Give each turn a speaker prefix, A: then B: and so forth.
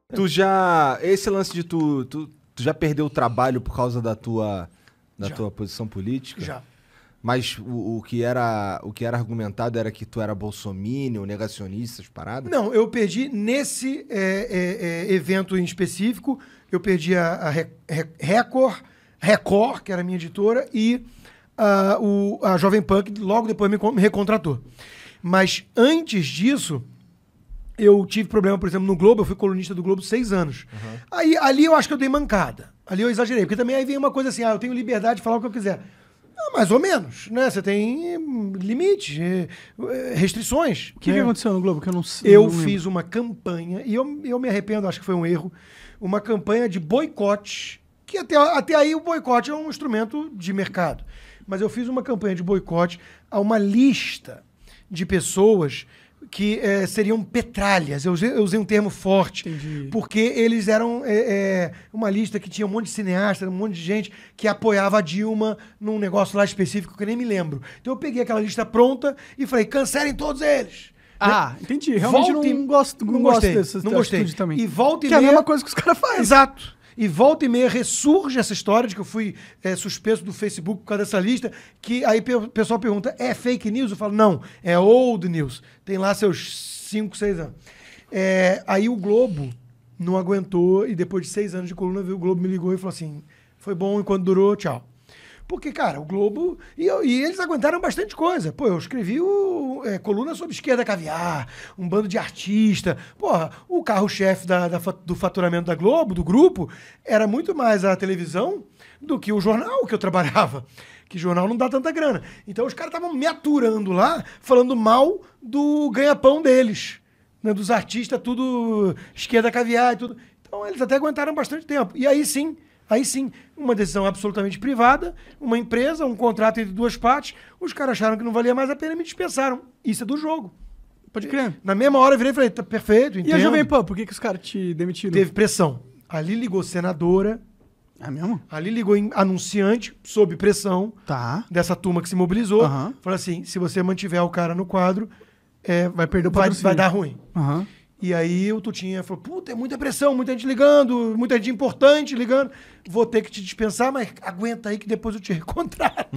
A: Esse lance de tu já perdeu o trabalho por causa da tua posição política?
B: Já.
A: Mas o que era argumentado era que tu era bolsominion, negacionista, essas paradas?
B: Não, eu perdi nesse evento em específico, eu perdi a Record, que era a minha editora, e a Jovem Pan, que logo depois me recontratou. Mas antes disso, eu tive problema, por exemplo, no Globo, eu fui colunista do Globo 6 anos. Uhum. Aí, ali eu acho que eu dei mancada. Ali eu exagerei, porque também aí vem uma coisa assim, eu tenho liberdade de falar o que eu quiser. Mais ou menos, né? Você tem limites, restrições.
C: O que aconteceu no Globo que eu não sei?
B: Eu fiz uma campanha, e eu me arrependo, acho que foi um erro, uma campanha de boicote, que até aí o boicote é um instrumento de mercado. Mas eu fiz uma campanha de boicote a uma lista de pessoas que seriam petralhas. Eu usei um termo forte.
C: Entendi.
B: Porque eles eram uma lista que tinha um monte de cineasta, um monte de gente que apoiava a Dilma num negócio lá específico que eu nem me lembro. Então eu peguei aquela lista pronta e falei, cancelem todos eles.
C: Entendi. Realmente não gosto dessa atitude também.
B: E volta e
C: meia...
B: Que é
C: a mesma coisa que os caras fazem.
B: Exato. E volta e meia ressurge essa história de que eu fui suspenso do Facebook por causa dessa lista, que aí o pessoal pergunta, é fake news? Eu falo, não, é old news. Tem lá seus 5, 6 anos. Aí o Globo não aguentou e depois de 6 anos de coluna, o Globo me ligou e falou assim, foi bom enquanto durou, tchau. Porque, cara, o Globo... E eles aguentaram bastante coisa. Pô, eu escrevi coluna sobre esquerda caviar, um bando de artista. Porra, o carro-chefe do faturamento da Globo, do grupo, era muito mais a televisão do que o jornal que eu trabalhava. Que jornal não dá tanta grana. Então os caras estavam me aturando lá, falando mal do ganha-pão deles. Né, dos artistas, tudo esquerda caviar e tudo. Então eles até aguentaram bastante tempo. E aí sim, uma decisão absolutamente privada, uma empresa, um contrato entre duas partes, os caras acharam que não valia mais a pena e me dispensaram. Isso é do jogo.
C: Pode crer.
B: Na mesma hora eu virei e falei, tá perfeito, entendo.
C: E a Jovem Pan, por que os caras te demitiram?
B: Teve pressão. Ali ligou senadora.
C: É mesmo?
B: Ali ligou anunciante, sob pressão, dessa turma que se mobilizou. Falou assim, se você mantiver o cara no quadro,
C: vai perder o patrocínio.
B: Vai dar ruim. E aí o Tutinha falou, puta, é muita pressão, muita gente ligando, muita gente importante ligando. Vou ter que te dispensar, mas aguenta aí que depois eu te recontrato.